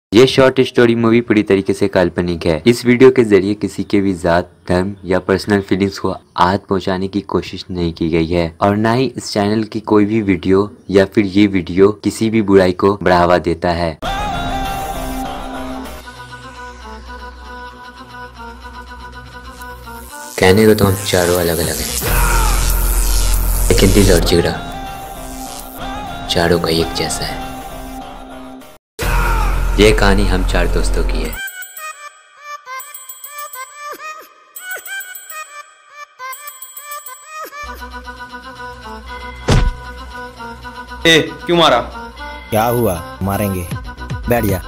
ये short story movie पूरी तरीके से काल्पनिक है। इस वीडियो के जरिए किसी के भी जात, धर्म या पर्सनल फीलिंग्स को आहत पहुंचाने की कोशिश नहीं की गई है और ना ही इस चैनल की कोई भी वीडियो या फिर ये वीडियो किसी भी बुराई को बढ़ावा देता है। कहने को तो हम चारों अलग अलग हैं, लेकिन दिल और जिगरा चारों का एक जैसा है। ये कहानी हम चार दोस्तों की है। ए, क्यों मारा? क्या हुआ? मारेंगे, बैठ जा।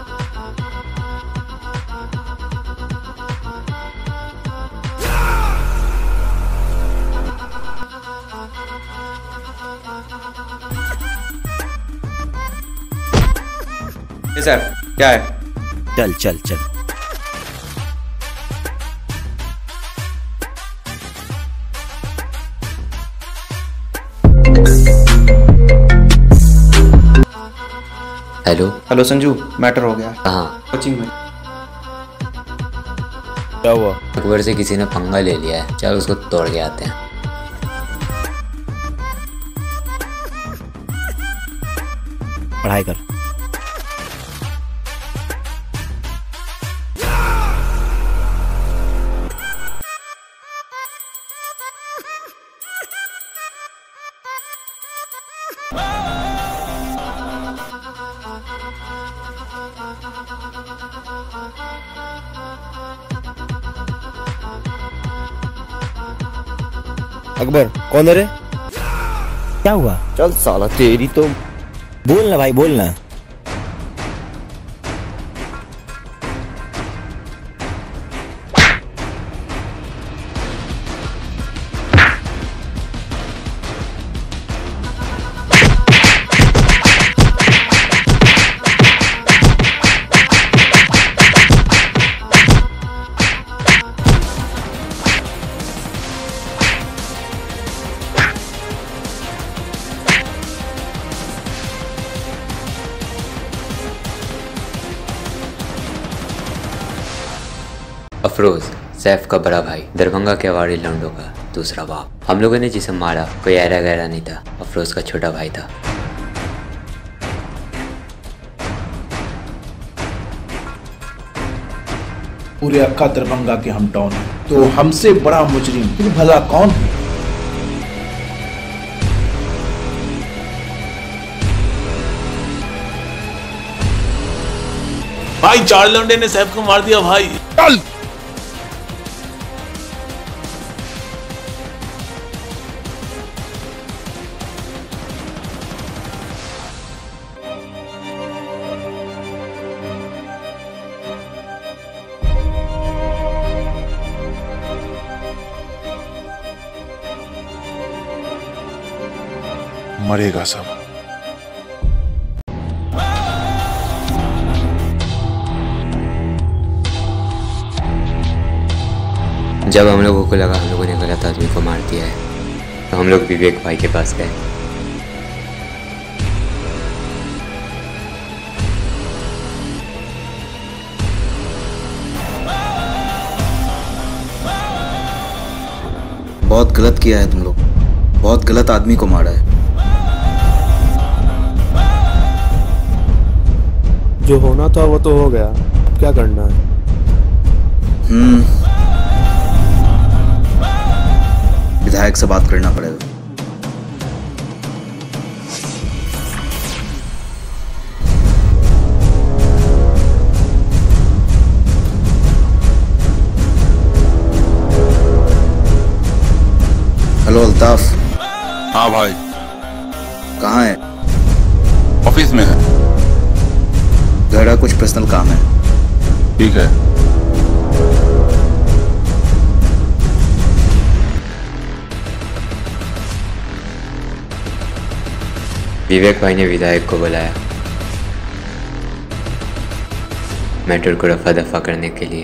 सर क्या है? चल चल चल। हेलो संजू, मैटर हो गया। कहाँ? कोचिंग में। क्या हुआ? अकबर से किसी ने पंगा ले लिया है, चल उसको तोड़ के आते हैं। पढ़ाई कर। अकबर, कौन है रे? क्या हुआ? चल साला, तेरी तो बोल ना भाई, बोल ना। अफरोज, सैफ का बड़ा भाई, दरभंगा के अवारी लौंडों का दूसरा बाप। हम लोगों ने जिसे मारा कोई ऐरा गैरा नहीं था, अफरोज का छोटा भाई था। पूरे अक्का दरभंगा के हम डॉन हैं, तो हमसे बड़ा मुजरिम फिर भला कौन है? भाई, चार लौंडे ने सैफ को मार दिया भाई। चल। मरेगा सब। जब हम लोगों को लगा हम लोगों ने गलत आदमी को मार दिया है, तो हम लोग विवेक भाई के पास गए। बहुत गलत किया है तुम लोग, बहुत गलत आदमी को मारा है। जो होना था वो तो हो गया, क्या करना है? विधायक से बात करना पड़ेगा। हेलो अल्ताफ। हाँ भाई। कहाँ है? ऑफिस में है। जरा कुछ पर्सनल काम है। ठीक है। विवेक भाई ने विधायक को बुलाया मैटर को रफा दफा करने के लिए।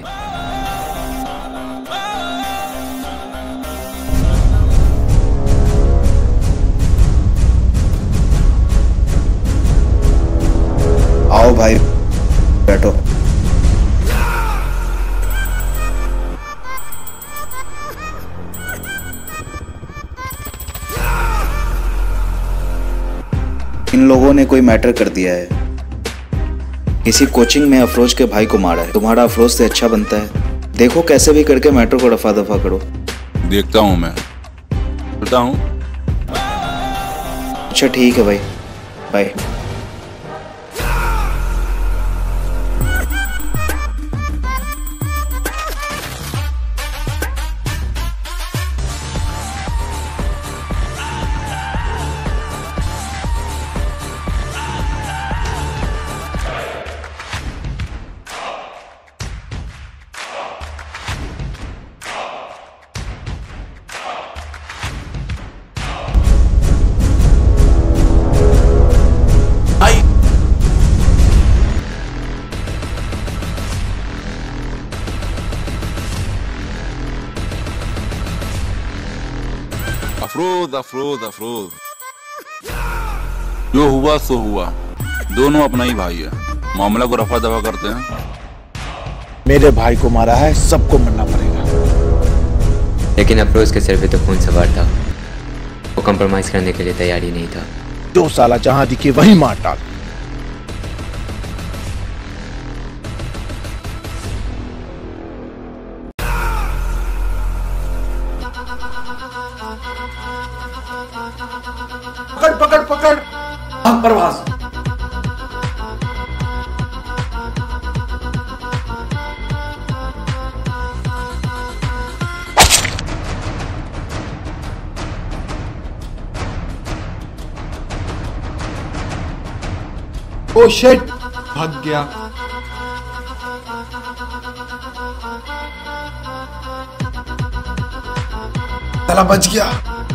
आओ भाई बैठो। बैठो। इन लोगों ने कोई मैटर कर दिया है। किसी कोचिंग में अफरोज के भाई को मारा है। तुम्हारा अफरोज से अच्छा बनता है। देखो कैसे भी करके मैटर को रफा दफा करो। देखता हूँ मैं, चलता हूँ। अच्छा ठीक है भाई, बाय। अफरोज अफरोज अफरोज, जो हुआ सो हुआ। दोनों अपना ही भाई है, मामला को रफा दफा करते हैं। मेरे भाई को मारा है, सबको मरना पड़ेगा। लेकिन अफरोज के सिर पे तो खून सवार था। वो कंप्रोमाइज करने के लिए तैयार ही नहीं था। जो साला जहां दिखे वहीं मार डाल। पकड़ पकड़ पकड़, भाग परवाज। ओ शिट, भाग गया। साला बच गया।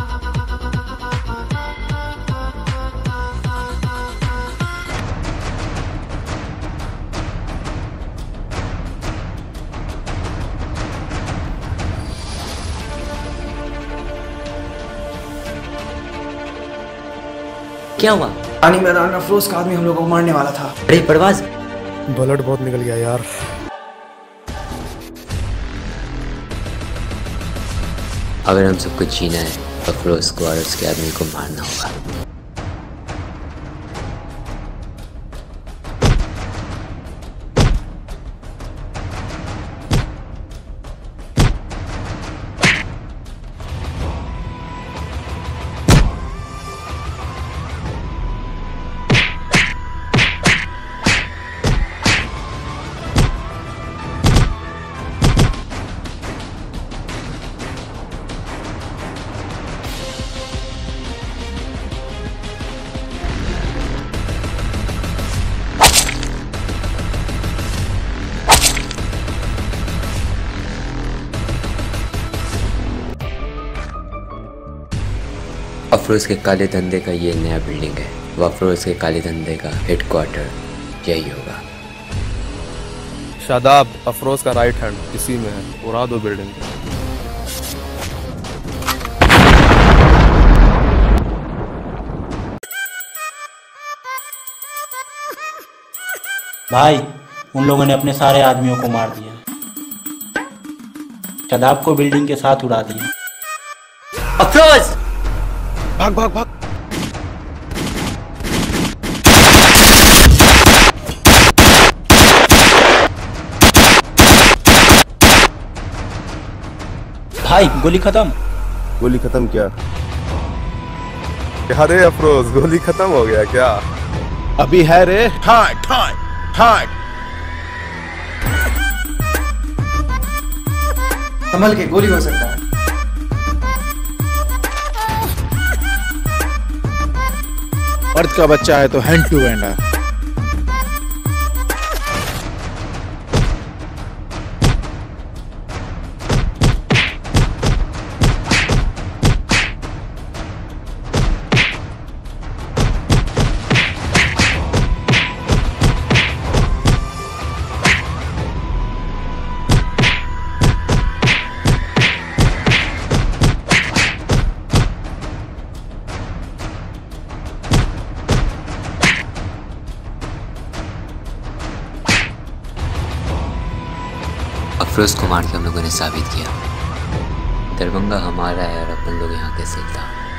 क्या हुआ? पानी मैदान में अफरोज का आदमी हम लोगों को मारने वाला था। अरे परवाज, ब्लड बहुत निकल गया यार। अगर हम सबको जीना है तो अफरोज को और उसके आदमी को मारना होगा। अफरोज के काले धंधे का ये नया बिल्डिंग है। वो अफरोज के काले धंधे का हेडक्वार्टर यही होगा। शादाब अफरोज का राइट हैंड इसी में है। उड़ा दो बिल्डिंग। भाई उन लोगों ने अपने सारे आदमियों को मार दिया। शादाब को बिल्डिंग के साथ उड़ा दिया। अफरोज भाग भाग भाग। भाई गोली खत्म। गोली खत्म क्या? अरे अफरोज गोली खत्म हो गया क्या? अभी है रे। ठाट ठाट ठाट। संभल के, गोली हो सकता है। मर्द का बच्चा है तो हैंड टू हैंड है। अफरोज को मार के हम लोगों ने साबित किया दरभंगा हमारा है और अपन लोग यहाँ के सुल्तान।